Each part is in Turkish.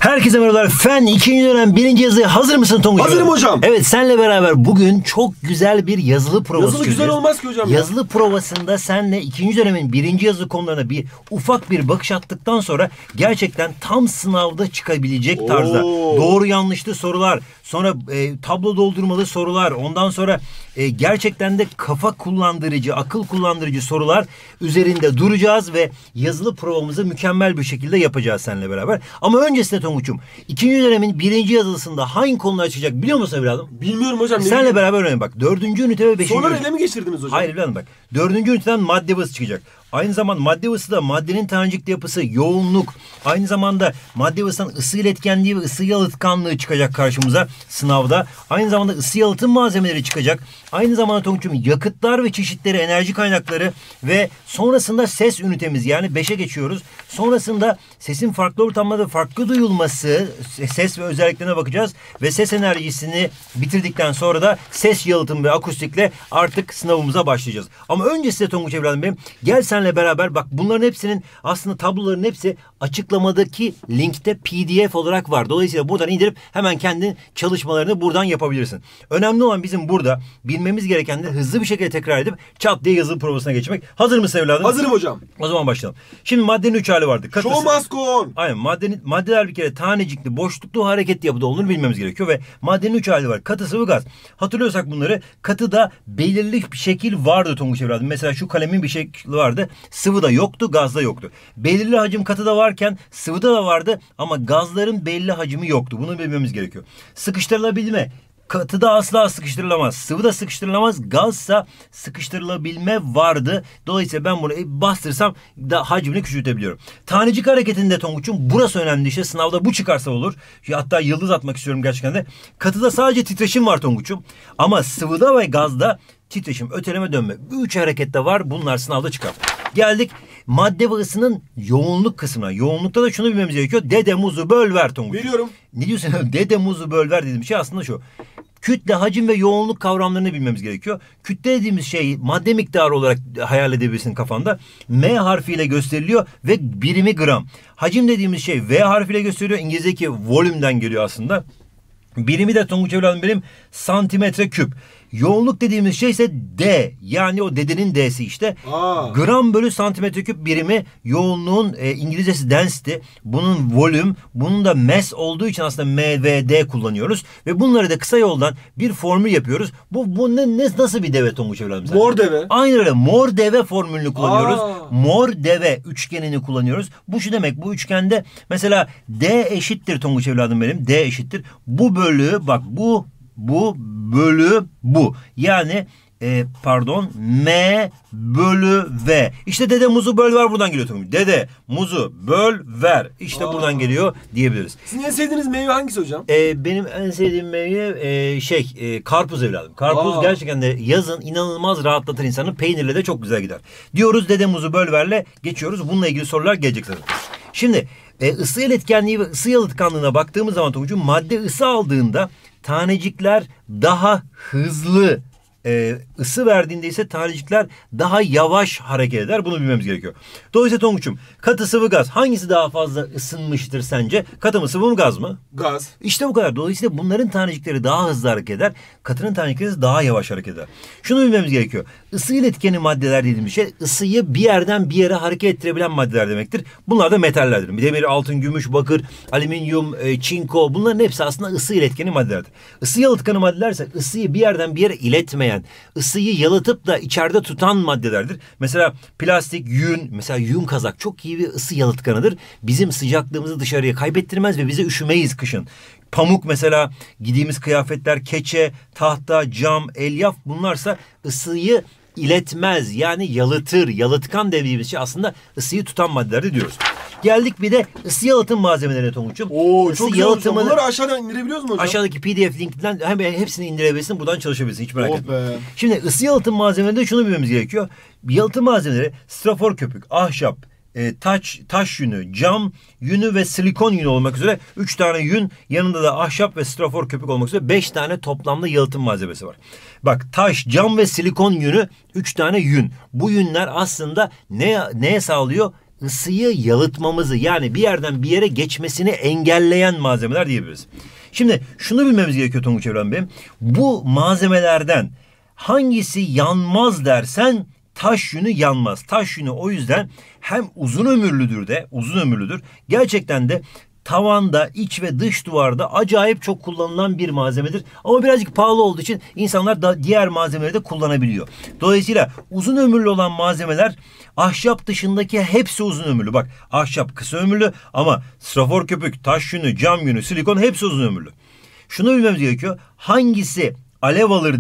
Herkese merhabalar. Fen 2. dönem 1. yazıya hazır mısın Tonguç? Hazırım hocam. Evet, senle beraber bugün çok güzel bir yazılı provası Yazılı güzel olmaz ki hocam. Yazılı provasında senle 2. dönemin 1. yazı konularına ufak bir bakış attıktan sonra gerçekten tam sınavda çıkabilecek tarzda doğru yanlışlı sorular, sonra tablo doldurmalı sorular, ondan sonra gerçekten de kafa kullandırıcı, akıl kullandırıcı sorular üzerinde duracağız ve yazılı provamızı mükemmel bir şekilde yapacağız seninle beraber. Ama öncesinde Tonguç'um, 2. dönemin 1. yazılısında hangi konular açacak biliyor musun evladım? Bilmiyorum hocam. Seninle beraber öğrenelim bak. 4. ünite ve 5. Soruları ele mi geçirdiniz hocam? Hayır evladım bak. 4. üniteden madde ısı çıkacak. Aynı zamanda madde ısı da maddenin tanecikli yapısı, yoğunluk, aynı zamanda madde ısının ısı iletkenliği ve ısı yalıtkanlığı çıkacak karşımıza sınavda. Aynı zamanda ısı yalıtım malzemeleri çıkacak. Aynı zamanda Tonguç'um yakıtlar ve çeşitleri, enerji kaynakları ve sonrasında ses ünitemiz, yani 5'e geçiyoruz. Sonrasında sesin farklı ortamlarda farklı duyulması, ses ve özelliklerine bakacağız ve ses enerjisini bitirdikten sonra da ses yalıtım ve akustikle artık sınavımıza başlayacağız. Ama öncesinde Tonguç evladım benim, gel senle beraber bak, bunların hepsinin aslında tabloların hepsi açıklamadaki linkte PDF olarak var. Dolayısıyla buradan indirip hemen kendin çalışmalarını buradan yapabilirsin. Önemli olan bizim burada bilmemiz gerekenleri hızlı bir şekilde tekrar edip çat diye yazılı provasına geçmek. Hazır mısın evladım? Hazırım hocam. O zaman başlayalım. Şimdi maddenin 3 hali vardı. Show must go on. Aynen, maddeler bir kere tanecikli, boşluklu, hareketli yapıda olduğunu bilmemiz gerekiyor ve maddenin 3 hali var. Katı, sıvı, gaz. Hatırlıyorsak bunları, katıda belirli bir şekil vardı Tonguç evladım. Mesela şu kalemin bir şekli vardı. Sıvıda yoktu, gazda yoktu. Belirli hacim katıda varken sıvıda da vardı ama gazların belli hacmi yoktu. Bunu bilmemiz gerekiyor. Sıkıştırılabilme. Katıda asla sıkıştırılamaz. Sıvıda sıkıştırılamaz. Gazsa sıkıştırılabilme vardı. Dolayısıyla ben bunu bastırsam da hacmini küçültebiliyorum. Tanecik hareketinde Tonguç'um, burası önemli işte. Sınavda bu çıkarsa olur. Hatta yıldız atmak istiyorum gerçekten de. Katıda sadece titreşim var Tonguç'um. Ama sıvıda ve gazda titreşim, öteleme, dönme. Bu 3 harekette var. Bunlar sınavda çıkar. Geldik madde ve ısının yoğunluk kısmına. Yoğunlukta da şunu bilmemiz gerekiyor. Dede muzu böl ver Tonguç. Biliyorum. Ne diyorsun? Dede muzu böl ver dediğim şey aslında şu. Kütle, hacim ve yoğunluk kavramlarını bilmemiz gerekiyor. Kütle dediğimiz şey madde miktarı olarak hayal edebilirsin kafanda. M harfiyle gösteriliyor ve birimi gram. Hacim dediğimiz şey V harfiyle gösteriliyor. İngilizce'deki volümden geliyor aslında. Birimi de Tonguç evladım benim santimetre küp. Yoğunluk dediğimiz şey ise D, yani o dedenin D'si işte. Gram bölü santimetre küp birimi yoğunluğun İngilizcesi density. Bunun volüm, bunun da mass olduğu için aslında M ve D kullanıyoruz. Ve bunları da kısa yoldan bir formül yapıyoruz. Bu nasıl bir deve Tonguç evladım? Mor deve. Aynen öyle. Mor deve formülünü kullanıyoruz. Mor deve üçgenini kullanıyoruz. Bu şu demek, bu üçgende mesela D eşittir Tonguç evladım benim. D eşittir. Bu bölü, bak bu bölü bu. Yani M bölü V. İşte dede muzu böl ver buradan geliyor Tonguç. Dede muzu böl ver. İşte buradan geliyor diyebiliriz. Sizin en sevdiğiniz meyve hangisi hocam? Benim en sevdiğim meyve karpuz evladım. Karpuz gerçekten de yazın inanılmaz rahatlatır insanı. Peynirle de çok güzel gider. Diyoruz, dede muzu böl verle geçiyoruz. Bununla ilgili sorular gelecek zaten. Şimdi ısı iletkenliği ve ısı yalıtkanlığına baktığımız zaman Tonguç'um, madde ısı aldığında tanecikler daha hızlı, ısı verdiğinde ise tanecikler daha yavaş hareket eder. Bunu bilmemiz gerekiyor. Dolayısıyla Tonguç'um, katı, sıvı, gaz hangisi daha fazla ısınmıştır sence? Katı mı, sıvı mı, gaz mı? Gaz. İşte bu kadar. Dolayısıyla bunların tanecikleri daha hızlı hareket eder. Katının tanecikleri daha yavaş hareket eder. Şunu bilmemiz gerekiyor. Isı iletkeni maddeler dediğimiz şey, ısıyı bir yerden bir yere hareket ettirebilen maddeler demektir. Bunlar da metallerdir. Demir, altın, gümüş, bakır, alüminyum, çinko, bunların hepsi aslında ısı iletkeni maddelerdir. Isı yalıtkanı maddeler ise ısıyı bir yerden bir yere iletmeyen, ısıyı yalıtıp da içeride tutan maddelerdir. Mesela plastik, yün, mesela yün kazak çok iyi bir ısı yalıtkanıdır. Bizim sıcaklığımızı dışarıya kaybettirmez ve bize üşümeyiz kışın. Pamuk mesela, giydiğimiz kıyafetler, keçe, tahta, cam, elyaf, bunlarsa ısıyı iletmez, yani yalıtır. Yalıtkan dediğimiz şey aslında ısıyı tutan maddeler diyoruz. Geldik bir de ısı yalıtım malzemelerine Tonguç'um. Çok güzel hocam. Bunları aşağıdan indirebiliyoruz mu hocam? Aşağıdaki PDF linkinden hemen hepsini indirebilirsin. Buradan çalışabilirsin. Hiç merak etme. Be. Şimdi ısı yalıtım malzemelerinde şunu bilmemiz gerekiyor. Yalıtım malzemeleri strafor köpük, ahşap, taş yünü, cam yünü ve silikon yünü olmak üzere 3 tane yün, yanında da ahşap ve strafor köpük olmak üzere 5 tane toplamda yalıtım malzemesi var. Bak, taş, cam ve silikon yünü 3 tane yün. Bu yünler aslında neye sağlıyor? ısıyı yalıtmamızı, yani bir yerden bir yere geçmesini engelleyen malzemeler diyebiliriz. Şimdi şunu bilmemiz gerekiyor Tonguç Evren Bey. Bu malzemelerden hangisi yanmaz dersen taş yünü yanmaz. Taş yünü o yüzden hem uzun ömürlüdür. Gerçekten de tavanda, iç ve dış duvarda acayip çok kullanılan bir malzemedir. Ama birazcık pahalı olduğu için insanlar da diğer malzemeleri de kullanabiliyor. Dolayısıyla uzun ömürlü olan malzemeler, ahşap dışındaki hepsi uzun ömürlü. Bak, ahşap kısa ömürlü ama strafor köpük, taş yünü, cam yünü, silikon hepsi uzun ömürlü. Şunu bilmemiz gerekiyor. Hangisi alev alır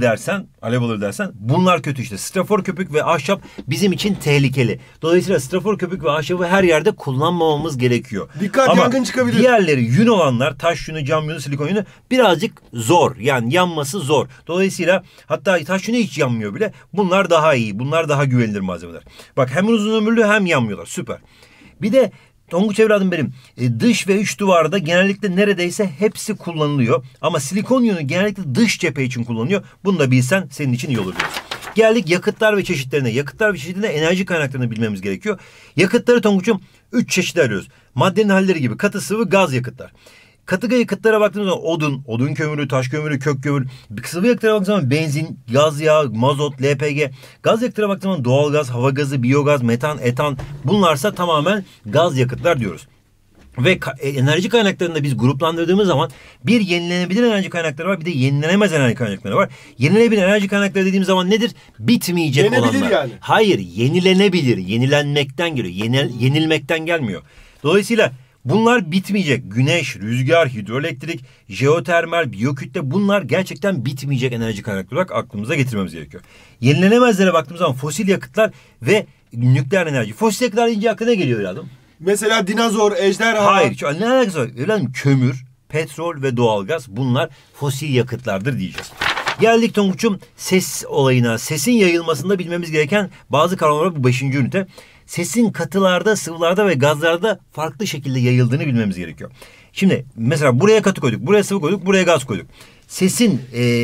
dersen bunlar kötü işte. Strafor köpük ve ahşap bizim için tehlikeli. Dolayısıyla strafor köpük ve ahşabı her yerde kullanmamamız gerekiyor. Dikkat, ama yangın çıkabilir. Diğerleri yün olanlar, taş yünü, cam yünü, silikon yünü birazcık zor. Yani yanması zor. Dolayısıyla hatta taş yünü hiç yanmıyor bile. Bunlar daha iyi. Bunlar daha güvenilir malzemeler. Bak, hem uzun ömürlü hem yanmıyorlar. Süper. Bir de Tonguç evladım benim, dış ve iç duvarda genellikle neredeyse hepsi kullanılıyor. Ama silikon yünü genellikle dış cephe için kullanılıyor. Bunu da bilsen senin için iyi olur diyoruz. Geldik yakıtlar ve çeşitlerine. Yakıtlar ve çeşitlerine enerji kaynaklarını bilmemiz gerekiyor. Yakıtları Tonguç'um 3 çeşit arıyoruz. Maddenin halleri gibi katı, sıvı, gaz yakıtlar. Katı yakıtlara baktığımız zaman odun kömürü, taş kömürü, kök kömürü. Sıvı yakıtlara baktığımız zaman benzin, gaz yağı, mazot, LPG. Gaz yakıtlara baktığımız zaman doğalgaz, hava gazı, biyogaz, metan, etan. Bunlarsa tamamen gaz yakıtlar diyoruz. Ve enerji kaynaklarını da biz gruplandırdığımız zaman bir yenilenebilir enerji kaynakları var, bir de yenilenemez enerji kaynakları var. Yenilenebilir enerji kaynakları dediğimiz zaman nedir? Bitmeyecek olanlar. Yani. Hayır, yenilenebilir. Yenilenmekten geliyor. Yenilmekten gelmiyor. Dolayısıyla bunlar bitmeyecek. Güneş, rüzgar, hidroelektrik, jeotermal, biyokütle, bunlar gerçekten bitmeyecek enerji kaynakları olarak aklımıza getirmemiz gerekiyor. Yenilenemezlere baktığımız zaman fosil yakıtlar ve nükleer enerji. Fosil yakıtlar deyince aklına ne geliyor evladım? Mesela dinozor, ejderha. Hayır, ne alakası var? Evladım, kömür, petrol ve doğalgaz, bunlar fosil yakıtlardır diyeceğiz. Geldik Tonguç'um ses olayına. Sesin yayılmasında bilmemiz gereken bazı kavramlar, bu 5. ünite. Sesin katılarda, sıvılarda ve gazlarda farklı şekilde yayıldığını bilmemiz gerekiyor. Şimdi mesela buraya katı koyduk, buraya sıvı koyduk, buraya gaz koyduk. Sesin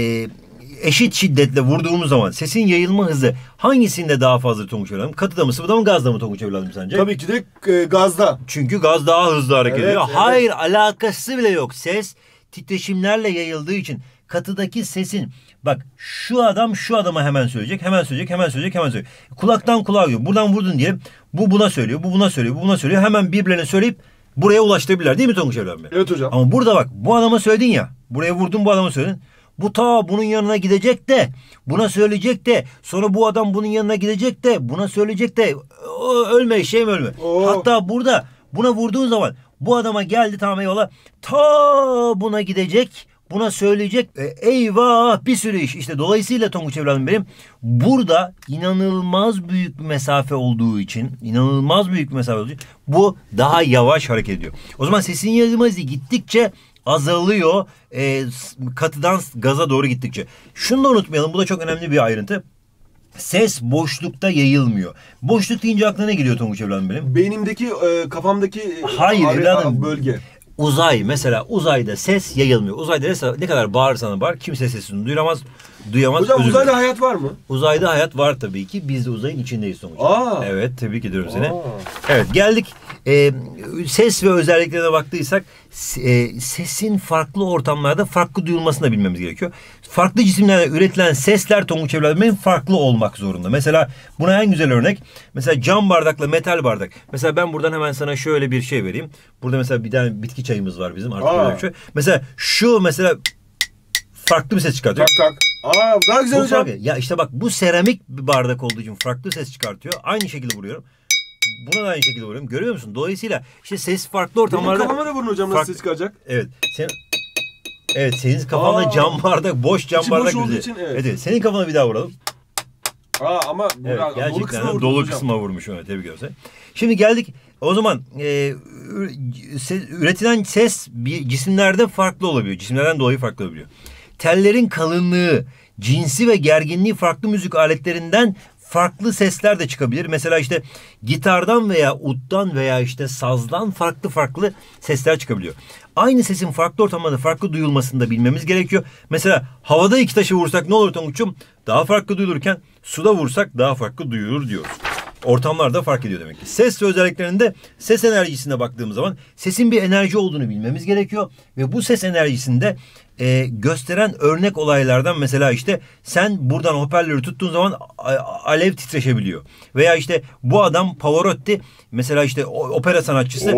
eşit şiddetle vurduğumuz zaman sesin yayılma hızı hangisinde daha fazla Tonguç evladım? Katıda mı, sıvıda mı, gazda mı Tonguç evladım sence? Tabii ki de gazda. Çünkü gaz daha hızlı hareket ediyor. Evet. Hayır, alakası bile yok. Ses titreşimlerle yayıldığı için katıdaki sesin, bak şu adam şu adama hemen söyleyecek. Kulaktan kulağa gidiyor. Buradan vurdun diyelim. Bu buna söylüyor, bu buna söylüyor, bu buna söylüyor. Hemen birbirlerine söyleyip buraya ulaştırabilirler değil mi Tonguç evladım? Evet hocam. Ama burada bak, bu adama söyledin ya. Buraya vurdun, bu adama söyledin. Bu ta bunun yanına gidecek de buna söyleyecek de sonra bu adam bunun yanına gidecek de buna söyleyecek de ölme ölme. Hatta burada buna vurduğun zaman bu adama geldi, tamam eyvallah, ta buna gidecek, buna söyleyecek, eyvah bir sürü iş. İşte dolayısıyla Tonguç evladım benim, burada inanılmaz büyük bir mesafe olduğu için bu daha yavaş hareket ediyor. O zaman sesin yayılma hızı gittikçe azalıyor, katıdan gaza doğru gittikçe. Şunu da unutmayalım, bu da çok önemli bir ayrıntı. Ses boşlukta yayılmıyor. Boşluk deyince aklına ne geliyor Tonguç evladım benim? Beynimdeki, kafamdaki hayır evladım, bölge. Uzay mesela, uzayda ses yayılmıyor. Uzayda ne kadar bağırsan bağır, kimse sesini duyamaz. Hocam uzayda hayat var mı? Uzayda hayat var tabii ki. Biz de uzayın içindeyiz Tonguç. Evet, tebrik ediyorum seni. Evet, geldik ses ve özelliklerine baktıysak sesin farklı ortamlarda farklı duyulmasını da bilmemiz gerekiyor. Farklı cisimlerle üretilen sesler Tonguç evladım farklı olmak zorunda. Mesela buna en güzel örnek, mesela cam bardakla metal bardak. Mesela ben buradan hemen sana şöyle bir şey vereyim. Burada mesela bir tane bitki çayımız var bizim. Artık böyle bir şey. Mesela şu mesela farklı bir ses çıkartıyor. Tak. Daha güzel hocam. Ya işte bak, bu seramik bir bardak olduğu için farklı ses çıkartıyor. Aynı şekilde vuruyorum. Buna da aynı şekilde vuruyorum. Görüyor musun? Dolayısıyla işte ses farklı ortamlarda. Benim kafama da vurun hocam, nasıl ses çıkaracak? Evet. Senin kafanda cam bardak, boş cam İçi bardak. boş olduğu için, evet. Senin kafana bir daha vuralım. Ama evet, gerçekten dolu kısma vurmuş. Evet, tebrik ederim. Şimdi geldik. O zaman üretilen ses cisimlerde farklı olabiliyor. Cisimlerden dolayı farklı olabiliyor. Tellerin kalınlığı, cinsi ve gerginliği farklı müzik aletlerinden farklı sesler de çıkabilir. Mesela işte gitardan veya uttan veya işte sazdan farklı sesler çıkabiliyor. Aynı sesin farklı ortamlarda farklı duyulmasını da bilmemiz gerekiyor. Mesela havada iki taşı vursak ne olur Tonguç'um? Daha farklı duyulurken suda vursak daha farklı duyulur diyoruz. ortamlarda fark ediyor demek ki. Ses ve özelliklerinde ses enerjisine baktığımız zaman sesin bir enerji olduğunu bilmemiz gerekiyor. Ve bu ses enerjisinde gösteren örnek olaylardan mesela işte sen buradan hoparlörü tuttuğun zaman alev titreşebiliyor. Veya işte bu adam Pavarotti mesela işte opera sanatçısı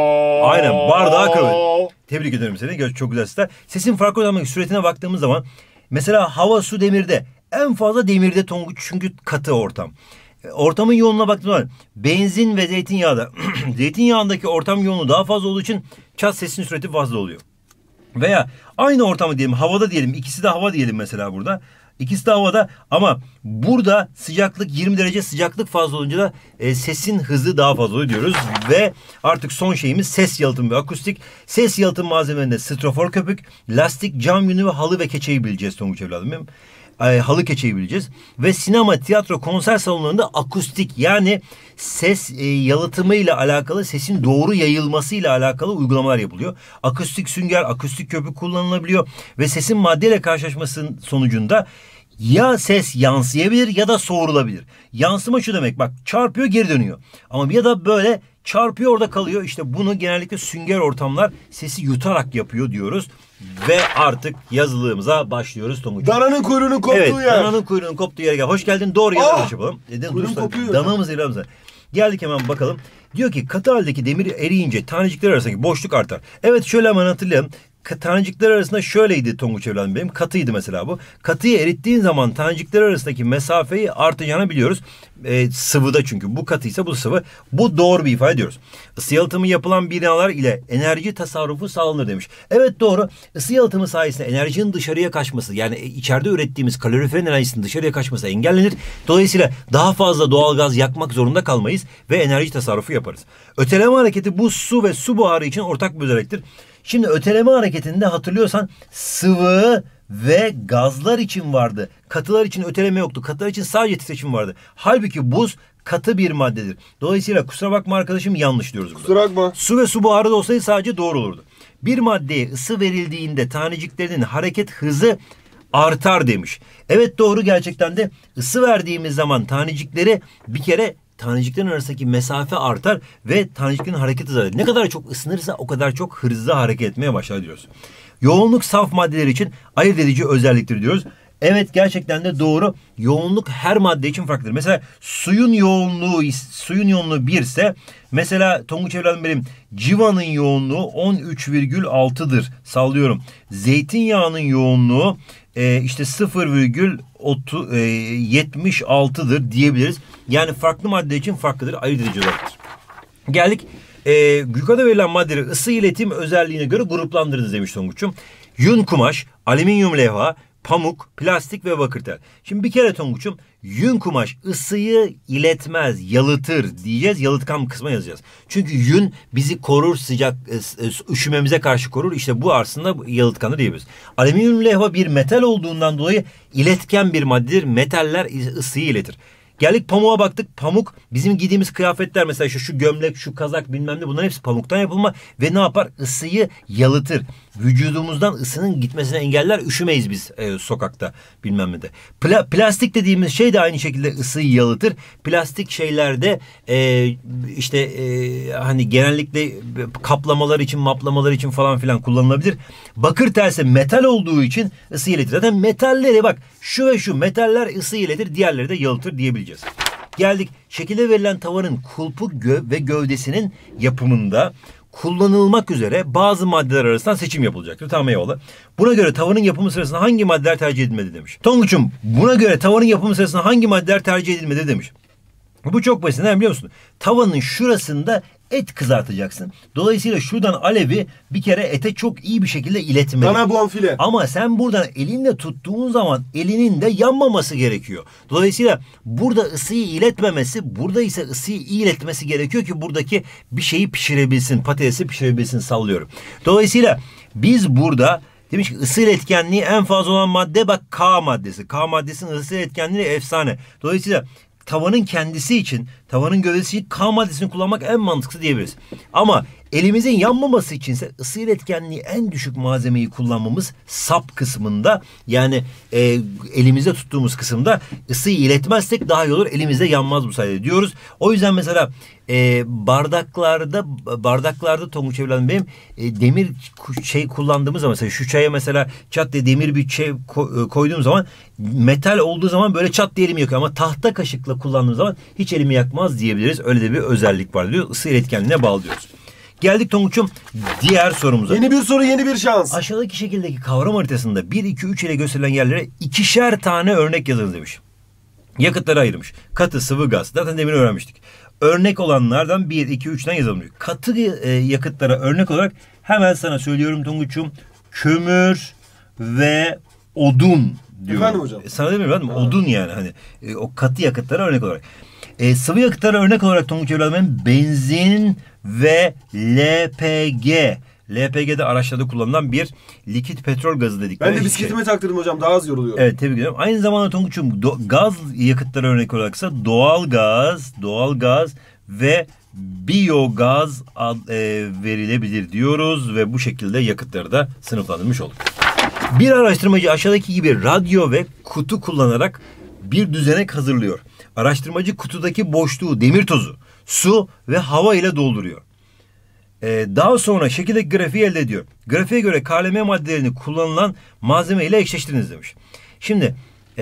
aynen bardağı kırıyor. Tebrik ederim seni. Çok güzel sesler. Sesin farklı olmak süretine baktığımız zaman mesela hava, su, demirde en fazla demirde Tonguç çünkü katı ortam. Ortamın yoğunluğuna baktığımız zaman benzin ve zeytinyağda zeytinyağındaki ortam yoğunluğu daha fazla olduğu için çat sesin süreti fazla oluyor. Veya aynı ortamı diyelim havada diyelim ikisi de hava diyelim mesela burada. İkisi de havada ama burada sıcaklık 20 derece sıcaklık fazla olunca da sesin hızı daha fazla oluyor diyoruz. Ve artık son şeyimiz ses yalıtım ve akustik. Ses yalıtım malzemelerinde strafor köpük, lastik, cam yünü ve halı ve keçeyi bileceğiz Tonguç evladım benim. Halı keçeyi bileceğiz. Ve sinema, tiyatro, konser salonlarında akustik yani ses yalıtımı ile alakalı sesin doğru yayılması ile alakalı uygulamalar yapılıyor. Akustik sünger, akustik köpük kullanılabiliyor ve sesin maddeyle karşılaşmasının sonucunda ya ses yansıyabilir ya da soğurulabilir. Yansıma şu demek bak çarpıyor geri dönüyor. Ama ya da böyle çarpıyor orada kalıyor. İşte bunu genellikle sünger ortamlar sesi yutarak yapıyor diyoruz. Ve artık yazılığımıza başlıyoruz Tonguç. Dananın kuyruğunun koptuğu evet, yer. Dananın kuyruğunun koptuğu yere gel. Hoş geldin. Doğru yerden yapalım. Kuyruğum kopuyor. Danamız ilerimize. Geldik hemen bakalım. Diyor ki katı haldeki demir eriyince tanecikler arasındaki boşluk artar. Evet şöyle hemen hatırlayalım. Tanecikler arasında şöyleydi Tonguç evladım benim. Katıydı mesela bu. Katıyı erittiğin zaman tanecikler arasındaki mesafeyi artacağını biliyoruz. Sıvıda çünkü. Bu katıysa bu sıvı. Bu doğru bir ifade ediyoruz. Isı yalıtımı yapılan binalar ile enerji tasarrufu sağlanır demiş. Evet doğru. Isı yalıtımı sayesinde enerjinin dışarıya kaçması yani içeride ürettiğimiz kaloriferin enerjisinin dışarıya kaçması engellenir. Dolayısıyla daha fazla doğalgaz yakmak zorunda kalmayız ve enerji tasarrufu yaparız. Öteleme hareketi bu su ve su buharı için ortak bir özelliktir. Şimdi öteleme hareketinde hatırlıyorsan sıvı ve gazlar için vardı. Katılar için öteleme yoktu. Katılar için sadece titreşim vardı. Halbuki buz katı bir maddedir. Dolayısıyla kusura bakma arkadaşım yanlış diyoruz burada. Kusura bakma. Su ve su buharı da olsaydı sadece doğru olurdu. Bir maddeye ısı verildiğinde taneciklerinin hareket hızı artar demiş. Evet doğru gerçekten de ısı verdiğimiz zaman tanecikleri bir kere taneciklerin arasındaki mesafe artar ve taneciklerin hareket hızı. Ne kadar çok ısınırsa o kadar çok hızlı hareket etmeye başlar diyoruz. Yoğunluk saf maddeler için ayırt edici özelliktir diyoruz. Evet gerçekten de doğru. Yoğunluk her madde için farklıdır. Mesela suyun yoğunluğu 1 ise mesela Tonguç evladım benim civanın yoğunluğu 13,6'dır. Sallıyorum. Zeytinyağının yoğunluğu işte 0,76'dır diyebiliriz. Yani farklı madde için farklıdır. Ayırt edici olacaktır. Geldik. Yukarıda verilen maddeleri ısı iletim özelliğine göre gruplandırınız demiş Tonguç'um. Yün kumaş, alüminyum levha, pamuk, plastik ve bakır tel. Şimdi bir kere Tonguç'um yün kumaş ısıyı iletmez, yalıtır diyeceğiz. Yalıtkan kısma yazacağız. Çünkü yün bizi korur, sıcak üşümemize karşı korur. İşte bu aslında yalıtkanı diyebiliriz. Alüminyum levha bir metal olduğundan dolayı iletken bir maddedir. Metaller ısıyı iletir. Geldik pamuğa baktık. Pamuk bizim giydiğimiz kıyafetler mesela şu gömlek, şu kazak bilmem ne bunların hepsi pamuktan yapılma ve ne yapar? Isıyı yalıtır. Vücudumuzdan ısının gitmesine engeller. Üşümeyiz biz sokakta bilmem ne de. Plastik dediğimiz şey de aynı şekilde ısıyı yalıtır. Plastik şeylerde hani genellikle kaplamalar için, maplamalar için falan filan kullanılabilir. Bakır telse metal olduğu için ısıyı iletir. Zaten metalleri bak şu ve şu metaller ısıyı iletir, diğerleri de yalıtır diyebileceğiz. Geldik şekilde verilen tavanın kulpu ve gövdesinin yapımında kullanılmak üzere bazı maddeler arasından seçim yapılacaktır. Tamam eyvallah. Buna göre tavanın yapımı sırasında hangi maddeler tercih edilmedi demiş. Tonguç'um buna göre tavanın yapımı sırasında hangi maddeler tercih edilmedi demiş. Bu çok basit. Neden biliyor musun? Tavanın şurasında et kızartacaksın. Dolayısıyla şuradan alevi bir kere ete çok iyi bir şekilde iletmeli. Dana bonfile. Ama sen buradan elinle tuttuğun zaman elinin de yanmaması gerekiyor. Dolayısıyla burada ısıyı iletmemesi, burada ise ısıyı iyi iletmesi gerekiyor ki buradaki bir şeyi pişirebilsin, patatesi pişirebilsin sallıyorum. Dolayısıyla biz burada demiş ki ısı iletkenliği en fazla olan madde bak K maddesi. K maddesinin ısı iletkenliği efsane. Dolayısıyla tavanın kendisi için, tavanın gövdesi için K maddesini kullanmak en mantıklı diyebiliriz. Ama Elimizin yanmaması içinse ısı iletkenliği en düşük malzemeyi kullanmamız sap kısmında, yani elimizde tuttuğumuz kısımda ısıyı iletmezsek daha iyi olur. Elimizde yanmaz bu sayede diyoruz. O yüzden mesela bardaklarda Tonguç evladım benim demir kullandığımız zaman, mesela şu çaya mesela çat diye demir bir şey koyduğum zaman, metal olduğu zaman böyle çat diye elimi yakıyor, ama tahta kaşıkla kullandığım zaman hiç elimi yakmaz diyebiliriz. Öyle de bir özellik var diyor. Isı iletkenliğine bağlıyoruz. Geldik Tonguç'um diğer sorumuza. Yeni bir soru, yeni bir şans. Aşağıdaki şekildeki kavram haritasında 1, 2, 3 ile gösterilen yerlere 2'şer tane örnek yazılır demiş. Yakıtları ayırmış. Katı, sıvı, gaz. Zaten demin öğrenmiştik. Örnek olanlardan 1, 2, 3'ten yazılmıyor. Katı yakıtlara örnek olarak hemen sana söylüyorum Tonguç'um. Kömür ve odun diyorum. Efendim hocam? Sana demiyorum efendim. Odun yani hani. O katı yakıtlara örnek olarak. Sıvı yakıtlara örnek olarak Tonguç evladım benzin ve LPG. LPG'de araçlarda kullanılan bir likit petrol gazı dedik. Ben de bisikletime taktırdım hocam, daha az yoruluyorum. Evet, tebrik ederim. Aynı zamanda Tonguç'um gaz yakıtlara örnek olaraksa doğal gaz ve biyogaz verilebilir diyoruz ve bu şekilde yakıtları da sınıflandırmış olduk. Bir araştırmacı aşağıdaki gibi radyo ve kutu kullanarak bir düzenek hazırlıyor. Araştırmacı kutudaki boşluğu demir tozu, su ve hava ile dolduruyor. Daha sonra şekildeki grafiği elde ediyor. Grafiğe göre KLM maddelerini kullanılan malzeme ile eşleştiriniz demiş. Şimdi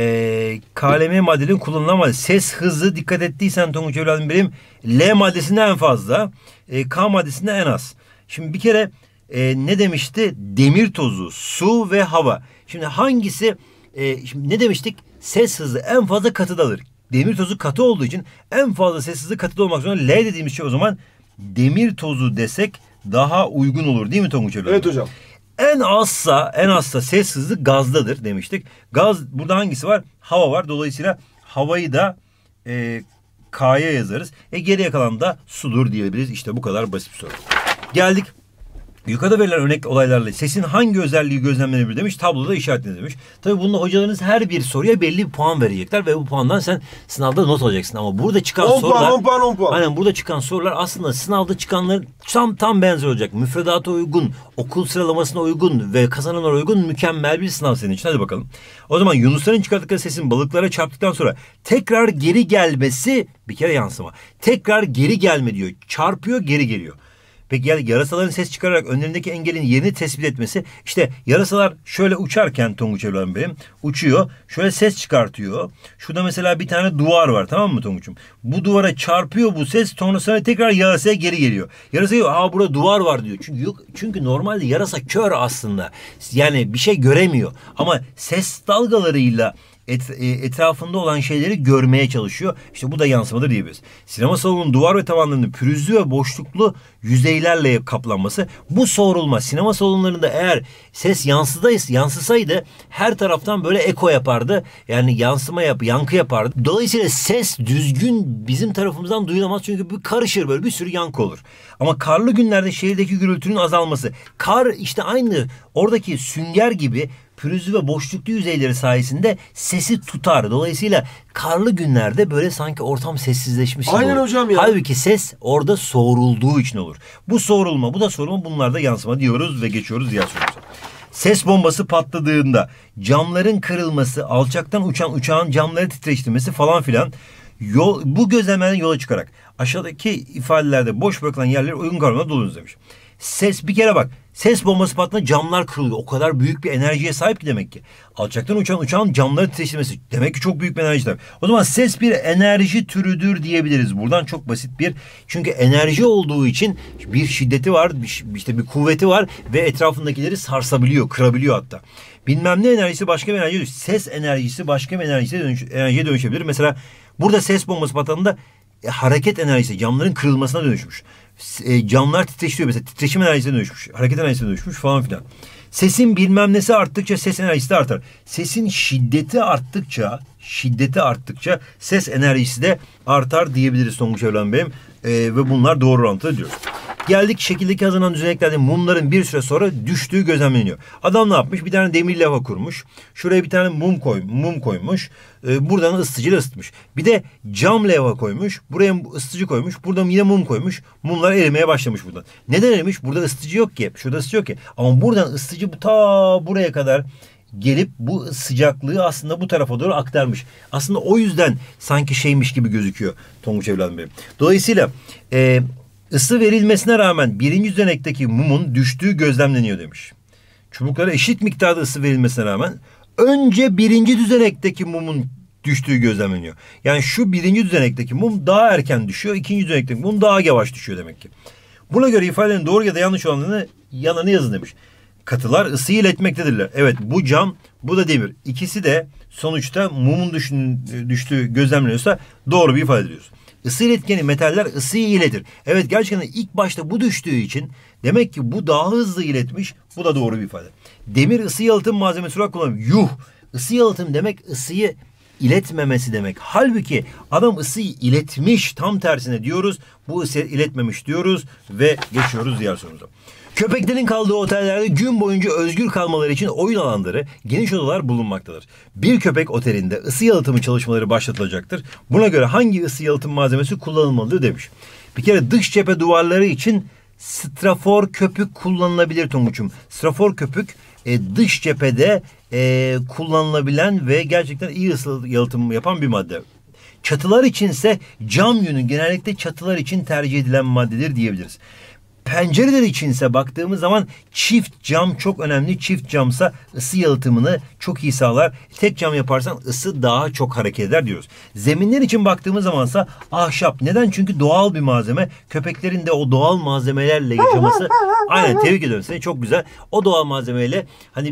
KLM maddelerinin kullanılan malzeme, ses hızı dikkat ettiysen Tonguç evladım benim, L maddesinde en fazla, K maddesinde en az. Şimdi bir kere ne demişti? Demir tozu, su ve hava. Şimdi hangisi, şimdi ne demiştik? Ses hızı en fazla katıdadır. Demir tozu katı olduğu için en fazla ses hızı katıda olmak zorunda. L dediğimiz şey o zaman demir tozu desek daha uygun olur değil mi Tonguç evladım? Evet hocam. En azsa ses hızı gazdadır demiştik. Gaz burada hangisi var? Hava var. Dolayısıyla havayı da K'ya yazarız. Geriye kalan da sudur diyebiliriz. İşte bu kadar basit bir soru. Geldik. Yukarıda verilen örnek olaylarla sesin hangi özelliği gözlemlenebilir demiş. Tabloda işaretlenir demiş. Tabii bunda hocalarınız her bir soruya belli bir puan verecekler ve bu puandan sen sınavda not alacaksın. Ama burada çıkan 10 sorular... 10 puan. Aynen, burada çıkan sorular aslında sınavda çıkanların tam benzer olacak. Müfredata uygun, okul sıralamasına uygun ve kazananlara uygun mükemmel bir sınav senin için. Hadi bakalım. O zaman yunusların çıkarttıkları sesin balıklara çarptıktan sonra tekrar geri gelmesi, bir kere yansıma. Tekrar geri gelme diyor. Çarpıyor, geri geliyor. Peki yani yarasaların ses çıkararak önlerindeki engelin yerini tespit etmesi. İşte yarasalar şöyle uçarken Tonguç evladım benim uçuyor. Şöyle ses çıkartıyor. Şurada mesela bir tane duvar var, tamam mı Tonguç'um? Bu duvara çarpıyor bu ses, sonra tekrar yarasaya geri geliyor. Yarasa diyor burada duvar var diyor. Çünkü normalde yarasa kör aslında. Yani bir şey göremiyor. Ama ses dalgalarıyla etrafında olan şeyleri görmeye çalışıyor. İşte bu da yansımadır diyebiliriz. Sinema salonunun duvar ve tavanlarının pürüzlü ve boşluklu yüzeylerle kaplanması. Bu soğurulma sinema salonlarında eğer ses yansısaydı her taraftan böyle eko yapardı. Yani yankı yapardı. Dolayısıyla ses düzgün bizim tarafımızdan duyulamaz. Çünkü bir karışır, böyle bir sürü yankı olur. Ama karlı günlerde şehirdeki gürültünün azalması. Kar işte aynı oradaki sünger gibi pürüzlü ve boşluklu yüzeyleri sayesinde sesi tutar. Dolayısıyla karlı günlerde böyle sanki ortam sessizleşmiş gibi olur. Aynen hocam ya. Halbuki ses orada soğurulduğu için olur. Bu soğurulma, bu da soğurulma, bunlar da yansıma diyoruz ve geçiyoruz diğer sorumuza. Ses bombası patladığında camların kırılması, alçaktan uçan uçağın camları titreştirmesi falan filan, bu gözlemlerden yola çıkarak aşağıdaki ifadelerde boş bırakılan yerleri uygun kavramına dolunuz demiş. Ses, bir kere bak, ses bombası patladığında camlar kırılıyor. O kadar büyük bir enerjiye sahip ki demek ki. Alçaktan uçan uçağın camları titreştirmesi. Demek ki çok büyük bir enerji tabii. O zaman ses bir enerji türüdür diyebiliriz. Buradan çok basit bir, çünkü enerji olduğu için bir şiddeti var, işte bir kuvveti var ve etrafındakileri sarsabiliyor, kırabiliyor hatta. Bilmem ne enerjisi başka bir enerjiye ses enerjisi başka bir enerjiye dönüşebilir. Mesela burada ses bombası patladığında hareket enerjisi camların kırılmasına dönüşmüş. Camlar titreşiyor mesela, titreşim enerjisine dönüşmüş, hareket enerjisine dönüşmüş falan filan. Sesin bilmem nesi arttıkça ses enerjisi de artar. Sesin şiddeti arttıkça ses enerjisi de artar diyebiliriz Tonguç evladım benim. Ve bunlar doğru orantılı diyoruz. Geldik şekildeki hazırlanan düzeneklerde mumların bir süre sonra düştüğü gözlemleniyor. Adam ne yapmış? Bir tane demir lava kurmuş. Şuraya bir tane mum koymuş. Buradan ısıtıcıyla ısıtmış. Bir de cam lava koymuş. Buraya ısıtıcı koymuş. Buradan yine mum koymuş. Mumlar Katlar erimeye başlamış buradan. Neden erimiş? Burada ısıtıcı yok ki. Şurada ısıtıcı yok ki. Ama buradan ısıtıcı ta buraya kadar gelip bu sıcaklığı aslında bu tarafa doğru aktarmış. Aslında o yüzden sanki şeymiş gibi gözüküyor Tonguç evladım benim. Dolayısıyla ısı verilmesine rağmen birinci düzenekteki mumun düştüğü gözlemleniyor demiş. Çubuklara eşit miktarda ısı verilmesine rağmen önce birinci düzenekteki mumun düştüğü gözlemleniyor. Yani şu birinci düzenekteki mum daha erken düşüyor. İkinci düzenekteki mum daha yavaş düşüyor demek ki. Buna göre ifadelerin doğru ya da yanlış olanlarını yalanı yazın demiş. Katılar ısıyı iletmektedirler. Evet, bu cam, bu da demir. İkisi de sonuçta mumun düştüğü gözlemleniyorsa doğru bir ifade ediyoruz. Isı iletkeni metaller ısıyı iletir. Evet, gerçekten ilk başta bu düştüğü için demek ki bu daha hızlı iletmiş. Bu da doğru bir ifade. Demir ısı yalıtım malzemesi olarak kullanılıyor. Yuh! Isı yalıtım demek ısıyı iletmemesi demek. Halbuki adam ısıyı iletmiş, tam tersine diyoruz. Bu ısıyı iletmemiş diyoruz ve geçiyoruz diğer sorumuza. Köpeklerin kaldığı otellerde gün boyunca özgür kalmaları için oyun alanları, geniş odalar bulunmaktadır. Bir köpek otelinde ısı yalıtımı çalışmaları başlatılacaktır. Buna göre hangi ısı yalıtım malzemesi kullanılmalıdır demiş. Bir kere dış cephe duvarları için strafor köpük kullanılabilir Tonguç'um. Strafor köpük dış cephede kullanılabilen ve gerçekten iyi ısı yalıtım yapan bir madde. Çatılar içinse cam yünü genellikle çatılar için tercih edilen maddedir diyebiliriz. Pencereler içinse baktığımız zaman çift cam çok önemli. Çift camsa ısı yalıtımını çok iyi sağlar. Tek cam yaparsan ısı daha çok hareket eder diyoruz. Zeminler için baktığımız zamansa ahşap. Neden? Çünkü doğal bir malzeme. Köpeklerin de o doğal malzemelerle yaşaması. Aynen, tebrik ediyorum seni, çok güzel. O doğal malzemeyle hani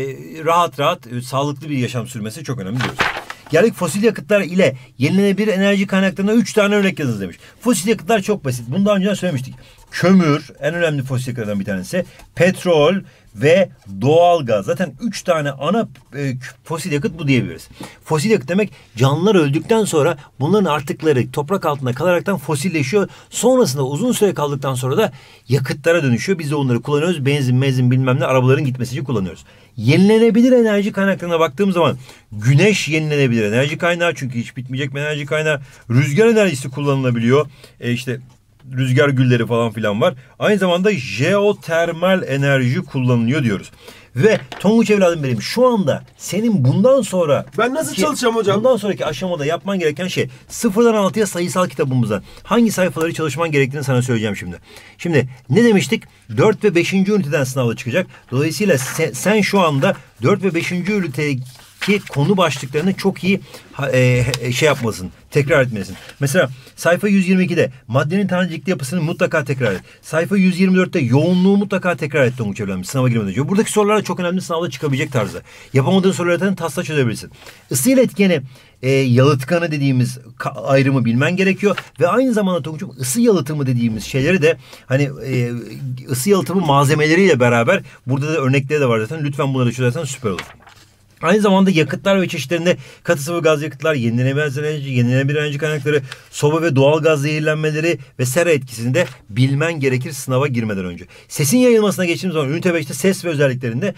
rahat sağlıklı bir yaşam sürmesi çok önemli diyoruz. Geldik fosil yakıtlar ile yenilenebilir enerji kaynaklarına 3 tane örnek yazınız demiş. Fosil yakıtlar çok basit. Bunu daha önce söylemiştik. Kömür en önemli fosil yakıtlardan bir tanesi. Petrol ve doğalgaz. Zaten 3 tane ana fosil yakıt bu diyebiliriz. Fosil yakıt demek canlılar öldükten sonra bunların artıkları toprak altında kalaraktan fosilleşiyor. Sonrasında uzun süre kaldıktan sonra da yakıtlara dönüşüyor. Biz de onları kullanıyoruz. Benzin bilmem ne arabaların gitmesi için kullanıyoruz. Yenilenebilir enerji kaynaklarına baktığım zaman güneş yenilenebilir enerji kaynağı, çünkü hiç bitmeyecek bir enerji kaynağı. Rüzgar enerjisi kullanılabiliyor. İşte rüzgar gülleri falan filan var. Aynı zamanda jeotermal enerji kullanılıyor diyoruz. Ve Tonguç evladım benim, şu anda senin bundan sonra... Ben nasıl çalışacağım hocam? Bundan sonraki aşamada yapman gereken şey 0'dan 6'ya sayısal kitabımızdan hangi sayfaları çalışman gerektiğini sana söyleyeceğim şimdi. Şimdi ne demiştik? 4 ve 5. üniteden sınavda çıkacak. Dolayısıyla sen şu anda 4 ve 5. ünitedeki konu başlıklarını çok iyi şey yapmalısın. Tekrar etmelisin. Mesela sayfa 122'de maddenin tanecikli yapısını mutlaka tekrar et. Sayfa 124'te yoğunluğu mutlaka tekrar et Tonguç evladım, sınava girmeden önce. Buradaki sorular çok önemli, sınavda çıkabilecek tarzda. Yapamadığın soruları taslak çözebilirsin. Isı iletkeni yalıtkanı dediğimiz ayrımı bilmen gerekiyor. Ve aynı zamanda Tonguç'um ısı yalıtımı dediğimiz şeyleri de hani ısı yalıtımı malzemeleriyle beraber burada da örnekleri de var zaten. Lütfen bunları çözersen süper olur. Aynı zamanda yakıtlar ve çeşitlerinde katı sıvı gaz yakıtlar, yenilenebilir enerji kaynakları, soba ve doğal gaz zehirlenmeleri ve sera etkisini de bilmen gerekir sınava girmeden önce. Sesin yayılmasına geçtiğimiz zaman ünite 5'te ses ve özelliklerinde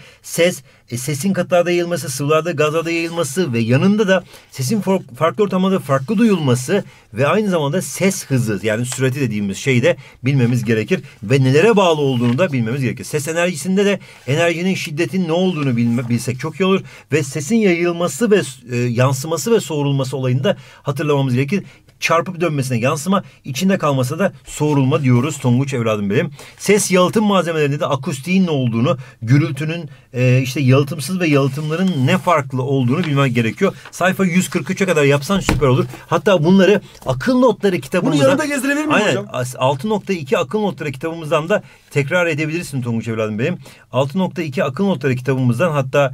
sesin katılarda yayılması, sıvılarda, gazlarda yayılması ve yanında da sesin farklı ortamlarda farklı duyulması ve aynı zamanda ses hızı, yani sürati dediğimiz şeyi de bilmemiz gerekir ve nelere bağlı olduğunu da bilmemiz gerekir. Ses enerjisinde de enerjinin şiddetin ne olduğunu bilsek çok iyi olur ve sesin yayılması ve yansıması ve soğurulması olayını da hatırlamamız gerekir. Çarpıp dönmesine yansıma, içinde kalmasına da soğurulma diyoruz Tonguç evladım benim. Ses yalıtım malzemelerinde de akustiğin ne olduğunu, gürültünün işte yalıtımsız ve yalıtımların ne farklı olduğunu bilmen gerekiyor. Sayfa 143'e kadar yapsan süper olur. Hatta bunları akıl notları kitabımızdan... Bunu yanında gezdirebilir miyim hocam? 6.2 akıl notları kitabımızdan da tekrar edebilirsin Tonguç evladım benim. 6.2 akıl notları kitabımızdan hatta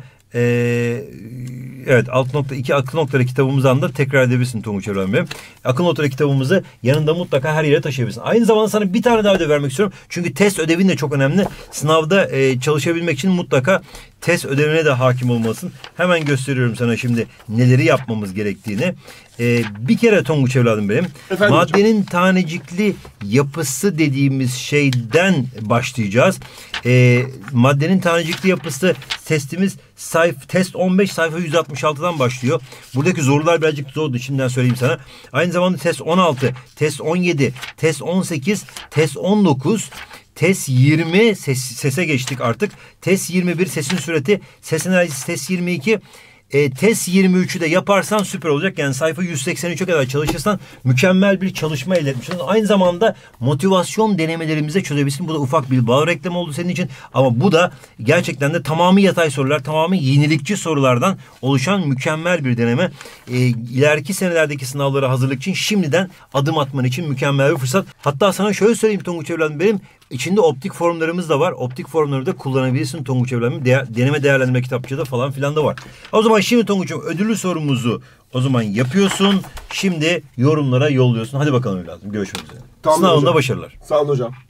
evet 6.2 akıl notları kitabımızdan da tekrar edebilirsin Tonguç evladım benim. Akıl notları kitabımızı yanında mutlaka her yere taşıyabilirsin. Aynı zamanda sana bir tane daha ödev vermek istiyorum. Çünkü test ödevin de çok önemli. Sınavda çalışabilmek için mutlaka test ödevine de hakim olmalısın. Hemen gösteriyorum sana şimdi neleri yapmamız gerektiğini. Bir kere Tonguç evladım benim. Efendim maddenin tanecikli yapısı dediğimiz şeyden başlayacağız. Maddenin tanecikli yapısı testimiz test 15 sayfa 166'dan başlıyor. Buradaki sorular birazcık zordu, şimdiden söyleyeyim sana. Aynı zamanda test 16, test 17, test 18, test 19, test 20 sese geçtik artık. Test 21 sesin sürati, ses analjisi test 22. Test 23'ü de yaparsan süper olacak. Yani sayfa 183'e kadar çalışırsan mükemmel bir çalışma elde etmiş olursun. Aynı zamanda motivasyon denemelerimize çözebilirsin. Bu da ufak bir bağ reklamı oldu senin için. Ama bu da gerçekten de tamamı yatay sorular, tamamı yenilikçi sorulardan oluşan mükemmel bir deneme. İleriki senelerdeki sınavlara hazırlık için şimdiden adım atman için mükemmel bir fırsat. Hatta sana şöyle söyleyeyim Tonguç evladım benim. İçinde optik formlarımız da var. Optik formları da kullanabilirsin Tonguç evladım. Deneme değerlendirme kitapçıda falan filan da var. O zaman şimdi Tonguç'um ödüllü sorumuzu o zaman yapıyorsun. Şimdi yorumlara yolluyorsun. Hadi bakalım evladım. Görüşmek üzere. Tamam Sınavında hocam. başarılar. Sağ olun hocam.